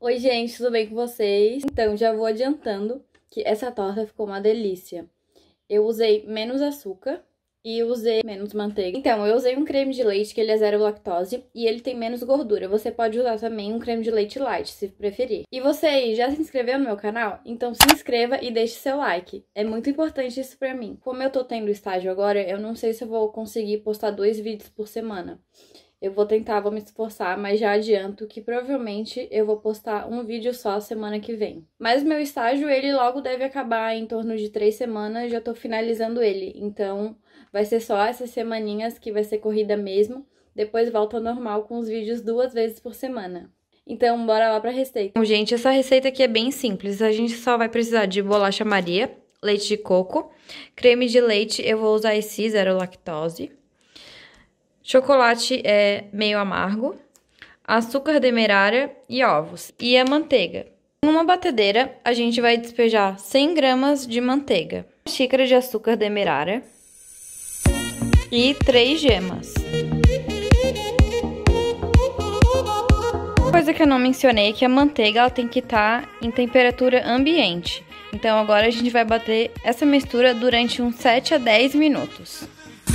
Oi gente, tudo bem com vocês? Então, já vou adiantando que essa torta ficou uma delícia. Eu usei menos açúcar e usei menos manteiga. Então, eu usei um creme de leite que ele é zero lactose e ele tem menos gordura. Você pode usar também um creme de leite light, se preferir. E você aí, já se inscreveu no meu canal? Então se inscreva e deixe seu like. É muito importante isso pra mim. Como eu tô tendo estágio agora, eu não sei se eu vou conseguir postar 2 vídeos por semana. Eu vou tentar, vou me esforçar, mas já adianto que provavelmente eu vou postar um vídeo só semana que vem. Mas meu estágio, ele logo deve acabar em torno de 3 semanas, já tô finalizando ele. Então, vai ser só essas semaninhas que vai ser corrida mesmo. Depois volta ao normal com os vídeos 2 vezes por semana. Então, bora lá pra receita. Bom, gente, essa receita aqui é bem simples. A gente só vai precisar de bolacha Maria, leite de coco, creme de leite, eu vou usar esse zero lactose. Chocolate meio amargo, açúcar demerara e ovos. E a manteiga. Em uma batedeira, a gente vai despejar 100 gramas de manteiga, 1 xícara de açúcar demerara e 3 gemas. Uma coisa que eu não mencionei é que a manteiga ela tem que estar em temperatura ambiente. Então agora a gente vai bater essa mistura durante uns 7 a 10 minutos.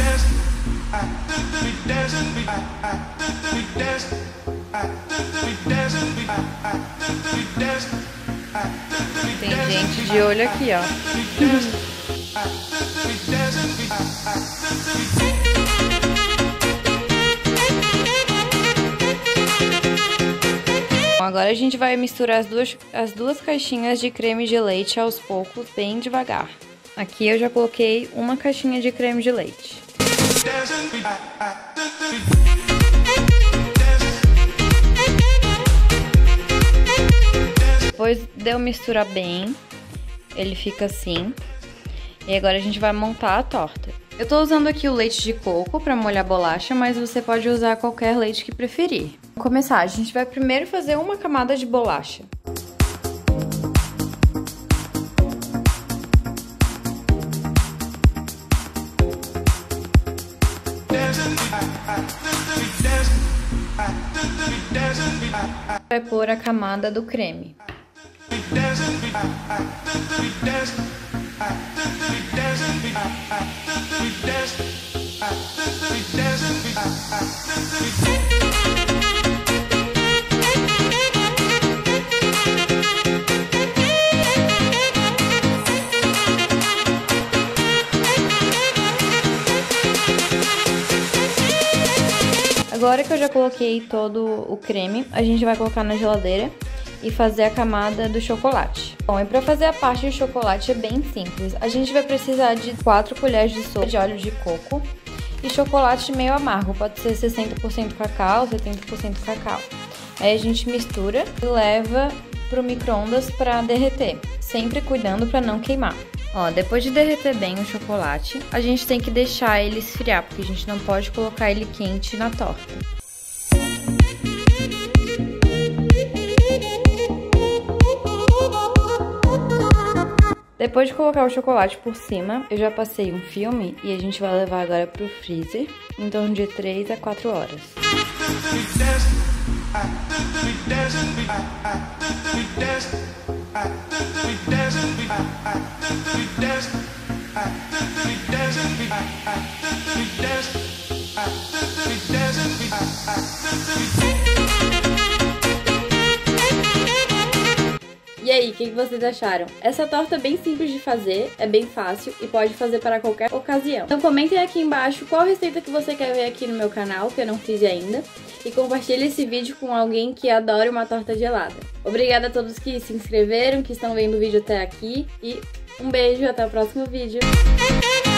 Tem gente de olho aqui, ó. Bom, agora a gente vai misturar as duas caixinhas de creme de leite aos poucos, bem devagar. Aqui eu já coloquei uma caixinha de creme de leite. Depois de eu misturar bem, ele fica assim. E agora a gente vai montar a torta. Eu tô usando aqui o leite de coco pra molhar a bolacha, mas você pode usar qualquer leite que preferir. Vamos começar, a gente vai primeiro fazer uma camada de bolacha. Vai pôr a camada do creme. Agora que eu já coloquei todo o creme, a gente vai colocar na geladeira e fazer a camada do chocolate. Bom, e para fazer a parte de chocolate é bem simples. A gente vai precisar de 4 colheres de sopa de óleo de coco e chocolate meio amargo, pode ser 60% cacau, 70% cacau. Aí a gente mistura e leva pro micro-ondas para derreter, sempre cuidando para não queimar. Ó, depois de derreter bem o chocolate, a gente tem que deixar ele esfriar, porque a gente não pode colocar ele quente na torta. Depois de colocar o chocolate por cima, eu já passei um filme e a gente vai levar agora pro freezer, em torno de 3 a 4 horas. E aí, o que vocês acharam? Essa torta é bem simples de fazer, é bem fácil e pode fazer para qualquer ocasião. Então comentem aqui embaixo qual receita que você quer ver aqui no meu canal, que eu não fiz ainda. E compartilhe esse vídeo com alguém que adora uma torta gelada. Obrigada a todos que se inscreveram, que estão vendo o vídeo até aqui. E um beijo, até o próximo vídeo.